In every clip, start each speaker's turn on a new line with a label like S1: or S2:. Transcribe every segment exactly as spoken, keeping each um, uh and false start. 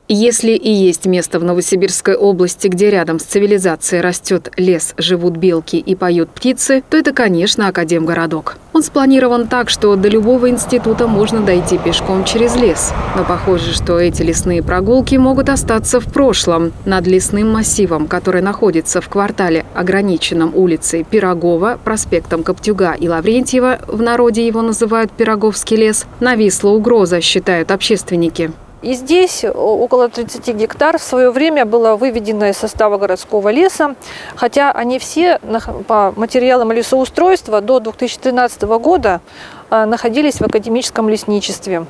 S1: Если и есть место в Новосибирской области, где рядом с цивилизацией растет лес, живут белки и поют птицы, то это, конечно, Академгородок. Он спланирован так, что до любого института можно дойти пешком через лес. Но похоже, что эти лесные прогулки могут остаться в прошлом. Над лесным массивом, который находится в квартале, ограниченном улицей Пирогова, проспектом Коптюга и Лаврентьева, в народе его называют Пироговский лес, нависла угроза, считают общественники.
S2: И здесь около тридцати гектар в свое время было выведено из состава городского леса, хотя они все по материалам лесоустройства до две тысячи тринадцатого года находились в академическом лесничестве.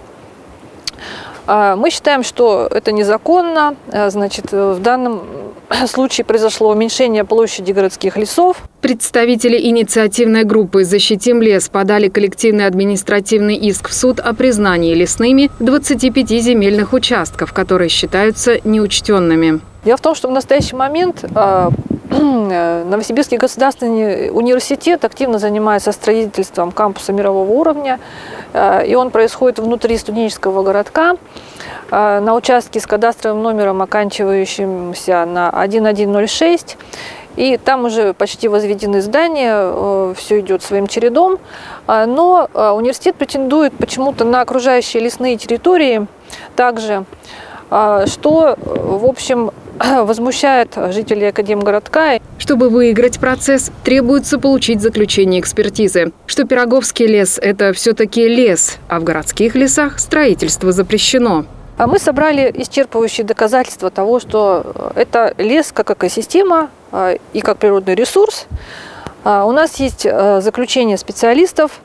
S2: Мы считаем, что это незаконно. Значит, в данном случае произошло уменьшение площади городских лесов.
S1: Представители инициативной группы «Защитим лес» подали коллективный административный иск в суд о признании лесными двадцати пяти земельных участков, которые считаются неучтенными.
S2: Дело в том, что в настоящий момент Новосибирский государственный университет активно занимается строительством кампуса мирового уровня, и он происходит внутри студенческого городка на участке с кадастровым номером, оканчивающимся на один один ноль шесть. И там уже почти возведены здания, все идет своим чередом. Но университет претендует почему-то на окружающие лесные территории также, что, в общем, возмущает жителей Академгородка.
S1: Чтобы выиграть процесс, требуется получить заключение экспертизы, что Пироговский лес – это все-таки лес, а в городских лесах строительство запрещено.
S2: А мы собрали исчерпывающие доказательства того, что это лес как экосистема и как природный ресурс. У нас есть заключение специалистов.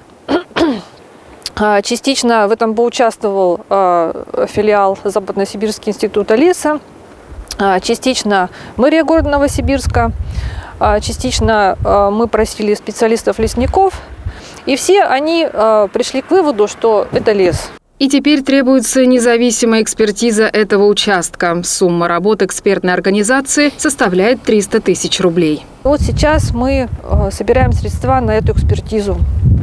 S2: Частично в этом поучаствовал филиал Западно-Сибирский института леса, частично мэрия города Новосибирска, частично мы просили специалистов-лесников. И все они пришли к выводу, что это лес.
S1: И теперь требуется независимая экспертиза этого участка. Сумма работ экспертной организации составляет триста тысяч рублей.
S2: Вот сейчас мы собираем средства на эту экспертизу.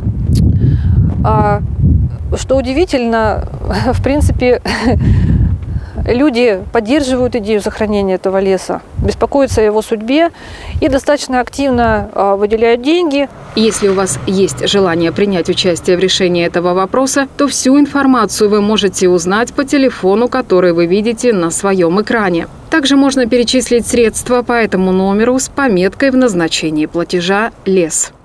S2: Что удивительно, в принципе, люди поддерживают идею сохранения этого леса, беспокоятся о его судьбе и достаточно активно выделяют деньги.
S1: Если у вас есть желание принять участие в решении этого вопроса, то всю информацию вы можете узнать по телефону, который вы видите на своем экране. Также можно перечислить средства по этому номеру с пометкой в назначении платежа «Лес».